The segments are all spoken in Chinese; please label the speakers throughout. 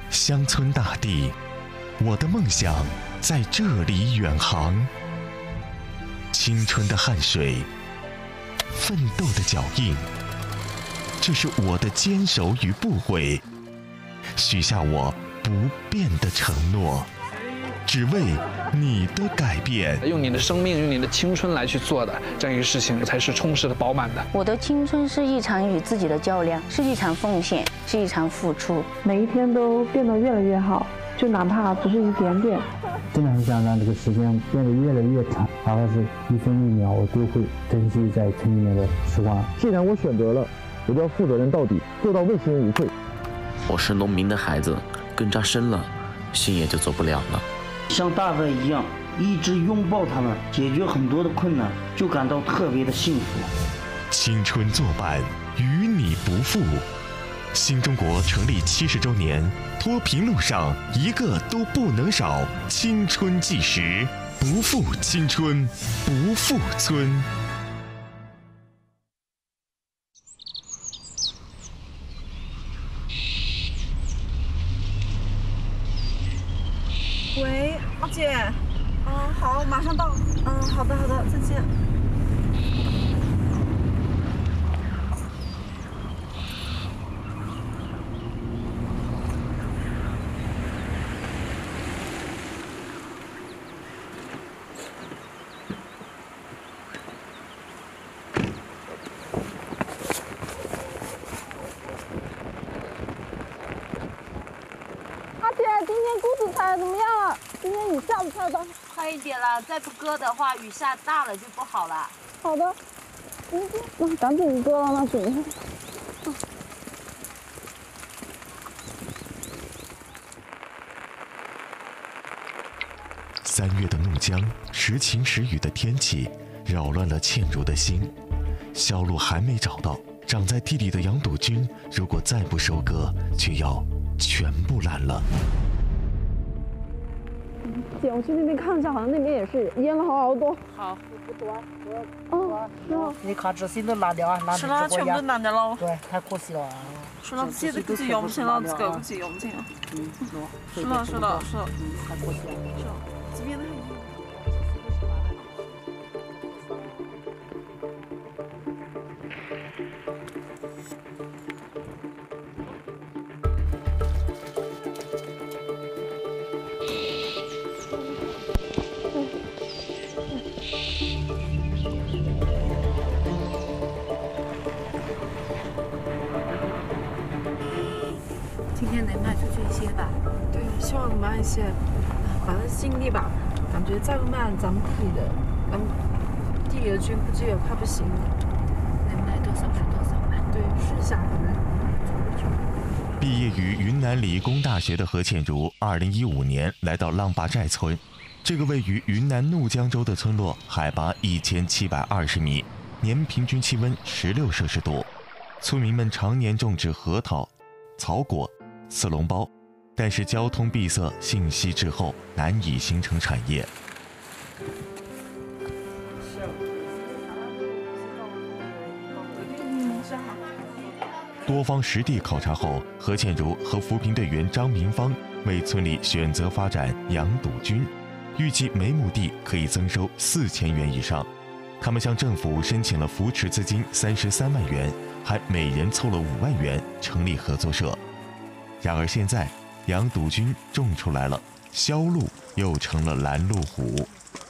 Speaker 1: 乡村大地，我的梦想在这里远航。青春的汗水，奋斗的脚印，这是我的坚守与不悔，许下我不变的承诺，只为你的改变。
Speaker 2: 用你的生命，用你的青春来去做的这样一个事情，才是充实的、饱满的。
Speaker 3: 我的青春是一场与自己的较量，是一场奉献，是一场付出。
Speaker 4: 每一天都变得越来越好，就哪怕只是一点点。
Speaker 5: 真的很想让这个时间变得越来越长，哪怕是一分一秒，我都会珍惜在村里面的时光。
Speaker 6: 既然我选择了，我就要负责任到底，做到问心无愧。
Speaker 7: 我是农民的孩子，根扎深了，心也就走不了了。
Speaker 8: 像大伯一样，一直拥抱他们，解决很多的困难，就感到特别的幸福。
Speaker 1: 青春作伴，与你不负。新中国成立70周年，脱贫路上一个都不能少。青春纪实，不负青春，不负村。
Speaker 9: 喂，阿姐，好，马上到。好的，再见。
Speaker 10: 今天谷子采的怎么样了？今天雨下不下的？
Speaker 11: 快一点了，再不割的话，雨下大了就不好了。
Speaker 10: 好的，那赶紧割了，那水。
Speaker 1: 3月的怒江，时晴时雨的天气，扰乱了倩茹的心。销路还没找到，长在地里的洋堵菌，如果再不收割，就要全部烂了。
Speaker 10: 姐，我去那边看一下，好像那边也是淹了好多。
Speaker 11: 好，
Speaker 8: 不多，
Speaker 10: 你
Speaker 8: 卡纸芯都拿掉啊，
Speaker 9: 是啦，全部都拿掉了。
Speaker 8: 对，太可惜了。
Speaker 9: 是了，这个估计用不起了，这个估计用不起了。是的。
Speaker 8: 太可惜了。
Speaker 9: 是，这边的很硬。
Speaker 11: 今天能卖出去一些吧？
Speaker 9: 对，希望能卖一些，反正尽力吧。感觉再不卖，咱们地里的菌估计也快不行了。
Speaker 11: 能卖多少是多少吧？
Speaker 9: 对，试一下可能。
Speaker 1: 毕业于云南理工大学的何倩茹，2015年来到浪坝寨村。这个位于云南怒江州的村落，海拔1720米，年平均气温16摄氏度。村民们常年种植核桃、草果、四笼包，但是交通闭塞，信息滞后，难以形成产业。多方实地考察后，何倩茹和扶贫队员张明芳为村里选择发展洋堵菌，预计每亩地可以增收4000元以上。他们向政府申请了扶持资金33万元，还每人凑了5万元成立合作社。然而现在洋堵菌种出来了，销路又成了拦路虎。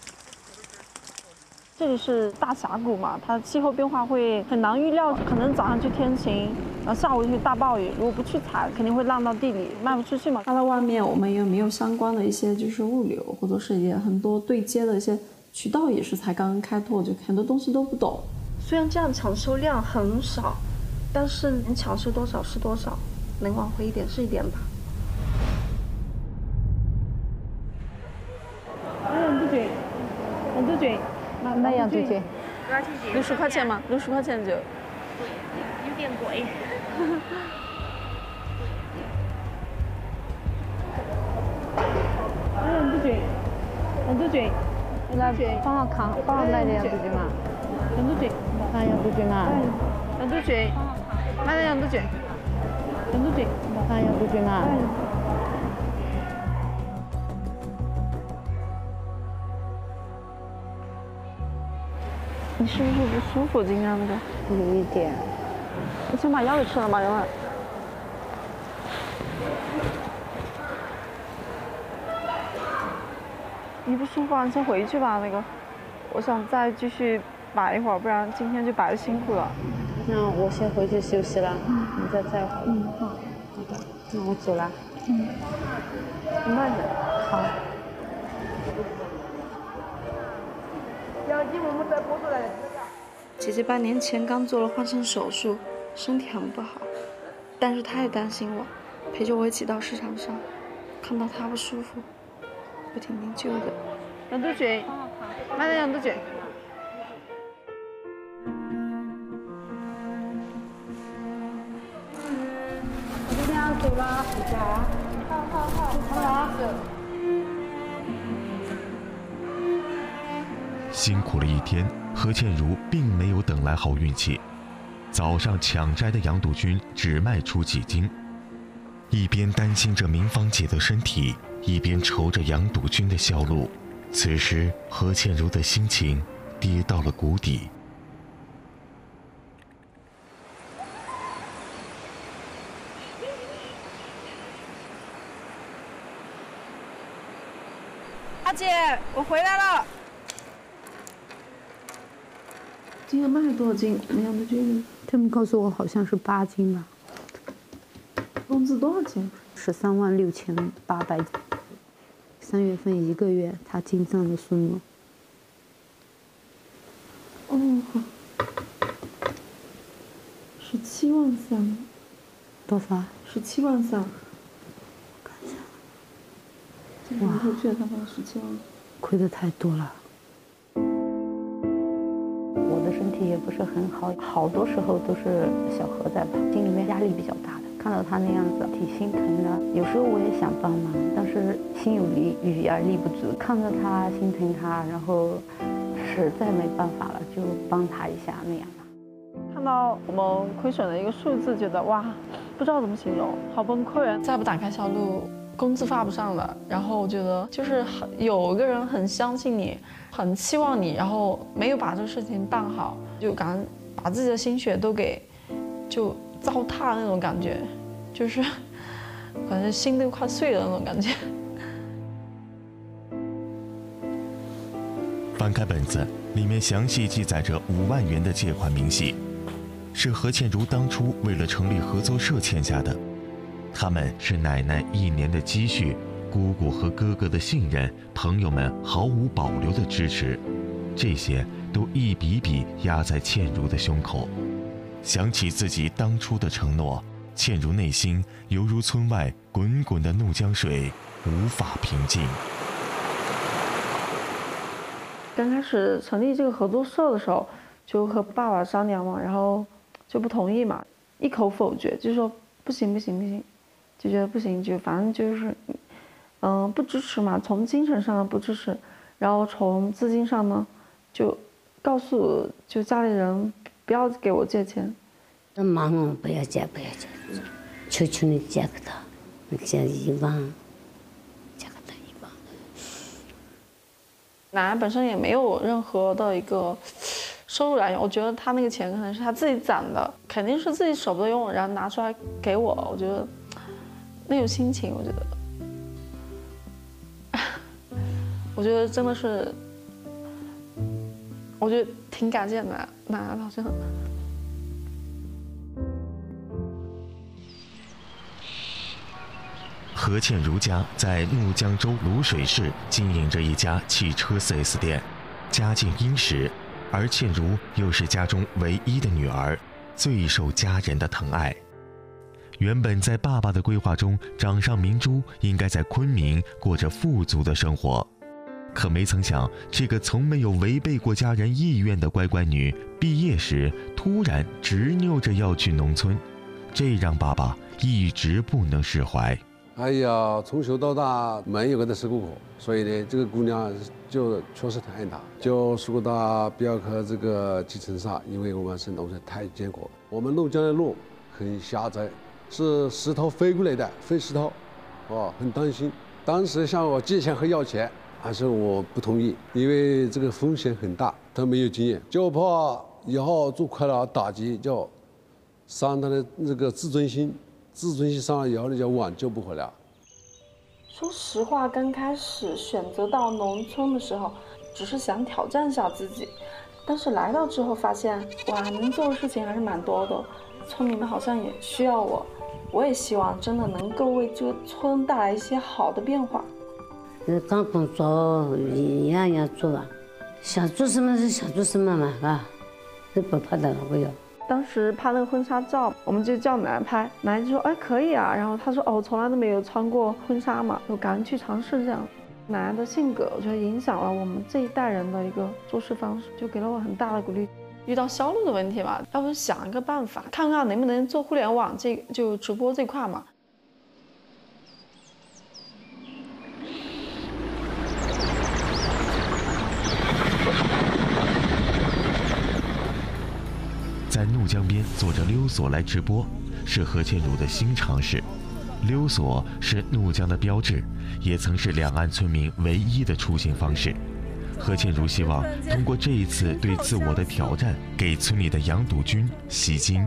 Speaker 4: 这里是大峡谷嘛，它气候变化会很难预料，可能早上就天晴，然后下午就大暴雨，如果不去采，肯定会烂到地里，卖不出去嘛。
Speaker 12: 它在外面我们也没有相关的一些就是物流，或者是也很多对接的一些渠道也是才刚刚开拓，就很多东西都不懂。
Speaker 4: 虽然这样抢收量很少，但是能抢收多少是多少，能挽回一点是一点吧。
Speaker 10: 洋堵菌，那洋堵菌
Speaker 4: ，60块钱吗？60块钱就。
Speaker 11: 有点贵。
Speaker 10: 洋堵菌，来帮我扛，帮我买点洋堵菌嘛。洋堵菌，拿洋堵菌嘛。洋堵菌，买点洋堵菌。 杨督军，
Speaker 3: 啊，杨督军啊。
Speaker 4: 你是不是不舒服？今天的
Speaker 3: 有一点。
Speaker 4: 你先把药给吃了吗，杨婉？你不舒服啊？你先回去吧。那个，我想再继续摆一会儿，不然今天就摆得辛苦了。
Speaker 3: 那我先回去休息了，你再载我。
Speaker 4: 好。
Speaker 3: 好的，那我走了。
Speaker 4: 你慢点。
Speaker 3: 好。
Speaker 12: 姐姐半年前刚做了换肾手术，身体很不好，但是她也担心我，陪着我一起到市场上，看到她不舒服，我挺内疚的。
Speaker 4: 杨督军，慢点，杨督军。
Speaker 10: 我今天要走了，回家。好了。
Speaker 1: 辛苦了一天，何倩茹并没有等来好运气。早上抢摘的杨督军只卖出几斤，一边担心着明芳姐的身体，一边愁着杨督军的销路。此时，何倩茹的心情跌到了谷底。
Speaker 9: 阿姐，我回来了。
Speaker 12: 今天卖了多少斤？杨督军，
Speaker 3: 他们告诉我好像是8斤吧。
Speaker 12: 工资多少钱
Speaker 3: ？136800。3月份1个月，他进账的数目。
Speaker 12: 哦，17万3。
Speaker 3: 多少
Speaker 12: ？17万3。
Speaker 3: 我看一下。
Speaker 12: 哇，回去他们17万。
Speaker 3: 亏得太多了。我的身体也不是很好，好多时候都是小何在跑，心里面压力比较大的。看到他那样子，挺心疼的。有时候我也想帮忙，但是心有余而力不足。看着他，心疼他，然后实在没办法了，就帮他一下那样吧。
Speaker 4: 看到我们亏损的一个数字，觉得哇，不知道怎么形容，好崩溃。
Speaker 12: 再不打开销路，工资发不上了。然后我觉得就是有个人很相信你，很期望你，然后没有把这个事情办好，就感觉把自己的心血都给就糟蹋那种感觉，就是感觉心都快碎了那种感觉。
Speaker 1: 翻开本子，里面详细记载着5万元的借款明细，是何倩茹当初为了成立合作社欠下的。他们是奶奶1年的积蓄，姑姑和哥哥的信任，朋友们毫无保留的支持，这些都一笔笔压在倩茹的胸口。想起自己当初的承诺，倩茹内心犹如村外滚滚的怒江水，无法平静。
Speaker 4: 刚开始成立这个合作社的时候，就和爸爸商量嘛，然后就不同意嘛，一口否决，就说不行，就觉得不行，就反正就是，不支持嘛，从精神上不支持，然后从资金上呢，就告诉就家里人不要给我借钱。
Speaker 13: 忙啊，不要借，求求你借给他，你借1万，借给他1万。
Speaker 12: 奶奶本身也没有任何的一个收入来源，我觉得她那个钱可能是她自己攒的，肯定是自己舍不得用，然后拿出来给我。我觉得那种心情，我觉得真的是，我觉得挺感谢奶奶的，真的。
Speaker 1: 何倩茹家在怒江州卤水市经营着一家汽车 4S 店，家境殷实，而倩茹又是家中唯一的女儿，最受家人的疼爱。原本在爸爸的规划中，掌上明珠应该在昆明过着富足的生活，可没曾想，这个从没有违背过家人意愿的乖乖女，毕业时突然执拗着要去农村，这让爸爸一直不能释怀。
Speaker 14: 哎呀，从小到大没有跟她吃过苦，所以呢，这个姑娘就确实挺爱她。就说她不要去这个计程车，因为我们是农村太艰苦，我们怒江的路很狭窄， 是石头飞过来的，飞石头，很担心。当时向我借钱和要钱，还是我不同意，因为这个风险很大，他没有经验，就怕以后做快了打击，就伤他的那个自尊心，自尊心伤了以后，就挽救不回来。
Speaker 12: 说实话，刚开始选择到农村的时候，只是想挑战一下自己，但是来到之后发现，哇，能做的事情还是蛮多的。村民们好像也需要我，我也希望真的能够为这个村带来一些好的变化。
Speaker 13: 刚工作一样要做啊，想做什么就想做什么嘛，啊，都不怕的，我有。
Speaker 4: 当时拍那个婚纱照，我们就叫奶奶拍，奶奶就说：“哎，可以啊。”然后她说：“哦，我从来都没有穿过婚纱嘛，我赶紧去尝试这样。”奶奶的性格，我觉得影响了我们这一代人的一个做事方式，就给了我很大的鼓励。遇到销路的问题吧，要不想一个办法，看看能不能做互联网就直播这块嘛。
Speaker 1: 在怒江边做着溜索来直播，是何倩茹的新尝试。溜索是怒江的标志，也曾是两岸村民唯一的出行方式。何倩茹希望通过这一次对自我的挑战，给村里的养赌军吸睛。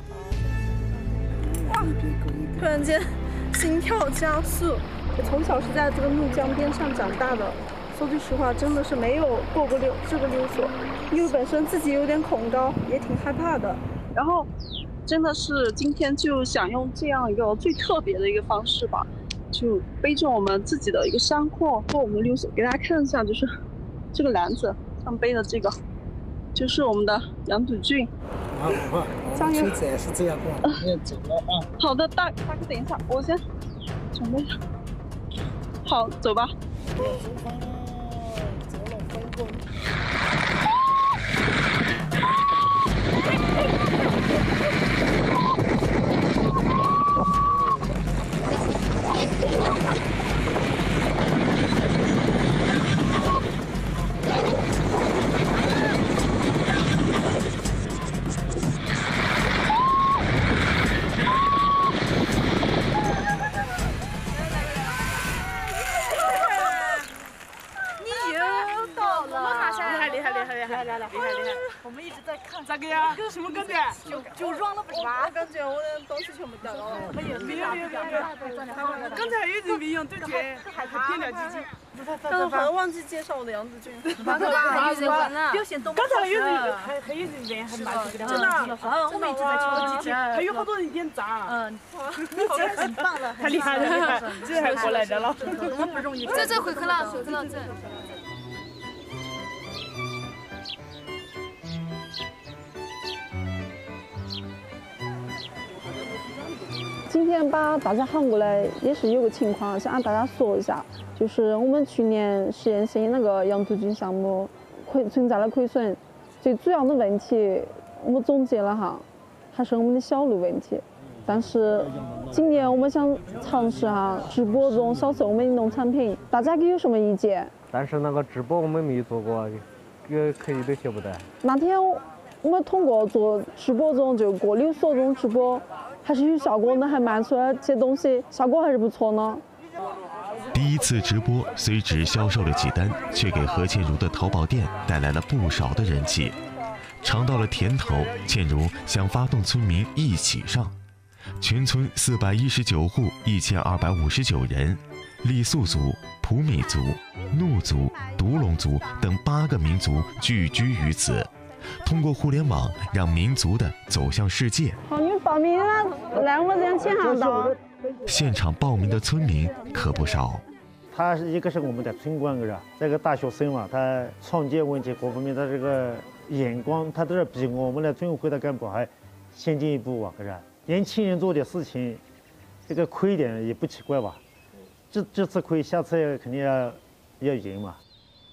Speaker 9: 哇！突然间心跳加速。我从小是在这个怒江边上长大的，说句实话，真的是没有过这个溜索，因为本身自己有点恐高，也挺害怕的。然后真的是今天就想用这样一个最特别的一个方式吧，就背着我们自己的一个山货做我们的溜索，给大家看一下，就是这个篮子上背的这个，就是我们的养赌菌。加油！车子也是这样过，要走了啊。好的，大哥等一下，我先准备。好，走吧。
Speaker 11: 厉害！我们一直在看。咋个呀？什么感觉？就软了不是吧？
Speaker 9: 我感觉我的东西全部掉了。
Speaker 11: 没有。刚才有人没用对决，还点了几斤。
Speaker 9: 但是还忘记介绍我的杨子君。
Speaker 11: 刚才有人还有人还蛮这个的。真的，我们一直在敲击，还有好多人点赞。你很棒了，太厉害了，这还过来的了。我不容易。
Speaker 15: 这回去了，这。
Speaker 4: 今天把大家喊过来，也是有个情况想让大家说一下，就是我们去年实验性那个养赌菌项目存在了亏损，最主要的问题我们总结了哈，还是我们的销路问题。但是今年我们想尝试哈直播中销售我们的农产品，大家有什么意见？
Speaker 5: 但是那个直播我们没做过，可以都学不得。
Speaker 4: 那天我们通过做直播中就过溜索中直播。还是有效果呢，还卖出来这些东西，效果还是不错呢。
Speaker 1: 第一次直播虽只销售了几单，却给何倩茹的淘宝店带来了不少的人气。尝到了甜头，倩茹想发动村民一起上。全村419户，1259人，傈僳族、普米族、怒族、独龙族等8个民族聚居于此。通过互联网，让民族的走向世界。
Speaker 4: 好，你们报名了，来我们这样前行道。
Speaker 1: 现场报名的村民可不少。
Speaker 5: 他一个是我们的村官，是吧？这个大学生嘛，他创建问题各方面的这个眼光，他都是比我们的村委会的干部还先进一步啊，是吧？年轻人做的事情，这个亏点也不奇怪吧？这次亏，下次肯定要赢嘛。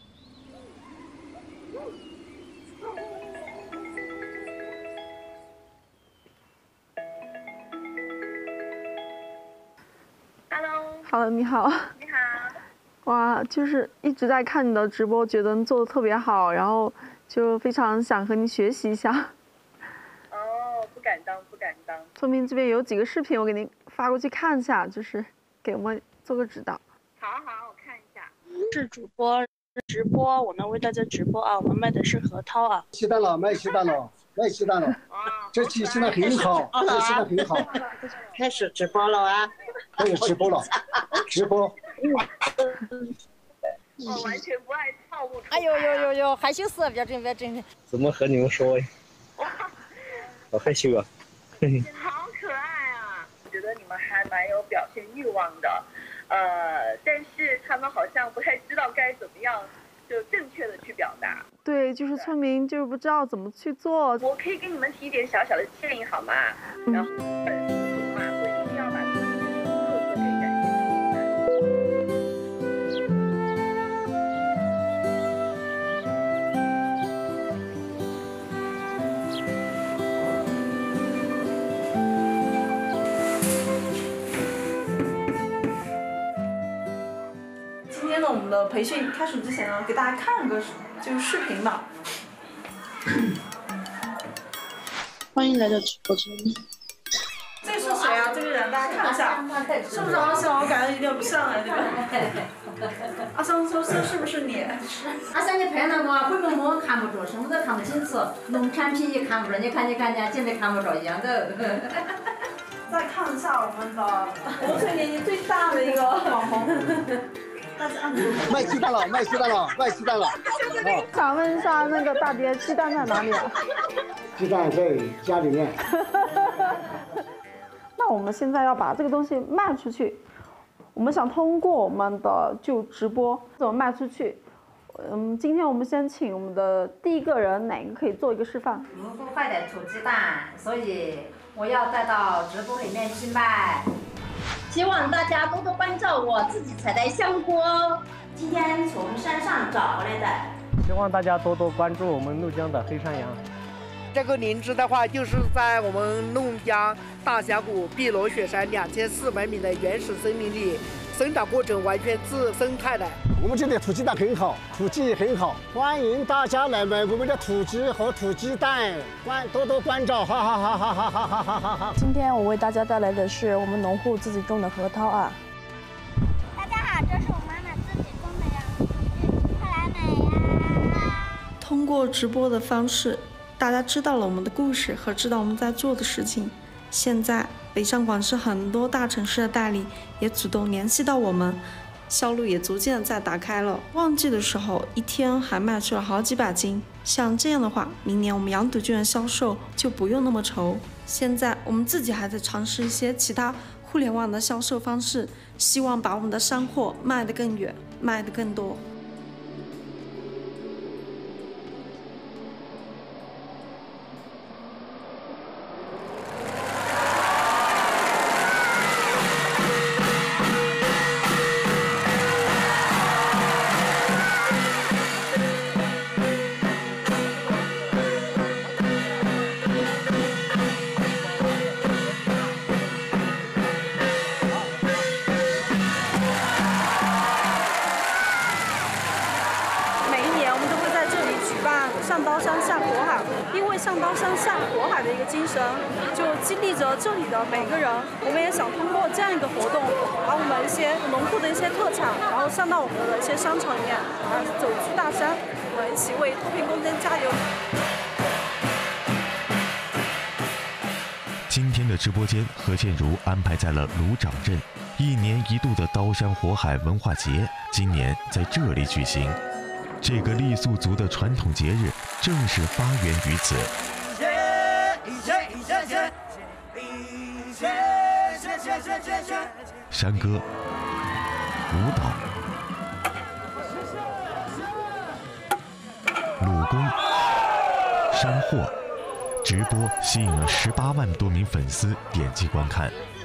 Speaker 4: Hello， 你好。
Speaker 16: 你好。
Speaker 4: 哇，就是一直在看你的直播，觉得你做的特别好，然后就非常想和你学习一下。
Speaker 16: 哦，不敢当。
Speaker 4: 村民这边有几个视频，我给您发过去看一下，就是给我们做个指导。
Speaker 15: 好，我看一下。是主播直播，我们为大家直播啊，我们卖的是核桃啊。
Speaker 16: 鸡蛋了，卖鸡蛋了，卖鸡蛋了。这鸡现在很好，这现在很好。
Speaker 15: 开始直播了啊！
Speaker 16: 开始直播了，直播。
Speaker 15: 我完全不爱套路。
Speaker 17: 哎呦，害羞死了，别整。
Speaker 18: 怎么和你们说呀？好害羞啊！
Speaker 15: 好可爱啊！我觉得你们还蛮有表现欲望的，但是他们好像不太知道该怎么样就正确的去表达。
Speaker 4: 对，就是村民就是不知道怎么去做。
Speaker 15: 我可以给你们提一点小小的建议好吗？然后粉丝族嘛，所以一定要把自己的特色给展现出来。
Speaker 11: 今天呢，我们的培训开始之前呢，给大家看个就是视频吧。
Speaker 15: 欢迎来到直播间。
Speaker 11: 这是谁啊？这个人大家看一下，是不是阿香？我感觉有点不像哎，这个。阿香说是不是你？
Speaker 17: 阿香，你拍那个灰蒙蒙看不着，什么都看不清楚，农产品也看不着，你看，简直看不着一样的。
Speaker 11: 再看一下我们的5岁年纪最大的一个网红。
Speaker 16: 卖鸡蛋了，卖鸡蛋了。
Speaker 4: 想问一下，那个大爹，鸡蛋在哪里啊？
Speaker 16: 鸡蛋在家里面。
Speaker 4: 那我们现在要把这个东西卖出去，我们想通过我们的就直播怎么卖出去。今天我们先请我们的第一个人，哪个可以做一个示范？
Speaker 17: 如果坏的土鸡蛋，所以我要带到直播里面去卖。希望大家多多关照我自己采的香菇，今天从山上找回来的。
Speaker 19: 希望大家多多关注我们怒江的黑山羊。
Speaker 20: 这个林芝的话，就是在我们怒江大峡谷碧螺雪山2400米的原始森林里，生长过程完全自生态的。
Speaker 16: 我们这里土鸡蛋很好，土鸡很好，欢迎大家来买我们的土鸡和土鸡蛋，多多关照，哈哈哈。
Speaker 21: 今天我为大家带来的是我们农户自己种的核桃啊。
Speaker 22: 大家好，这是我妈妈自己种的呀，快来买呀！
Speaker 9: 通过直播的方式，大家知道了我们的故事和知道我们在做的事情。现在北上广深很多大城市的代理也主动联系到我们。销路也逐渐在打开了，旺季的时候一天还卖出了好几百斤。像这样的话，明年我们羊肚菌的销售就不用那么愁。现在我们自己还在尝试一些其他互联网的销售方式，希望把我们的山货卖得更远，卖得更多。上刀山下火海，因为上刀山下火海的一个精神，就激励着这里的每个人。我们也想通过这样一个活动，把我们一些农户的一些特产，然后上到我们的一些商场里面，把它走出大山，我们一起为脱贫攻坚加油。
Speaker 1: 今天的直播间，何倩茹安排在了鲁长镇，1年1度的刀山火海文化节，今年在这里举行。这个傈僳族的传统节日正是发源于此。山歌、舞蹈、鲁公、山货直播吸引了18万多名粉丝点击观看。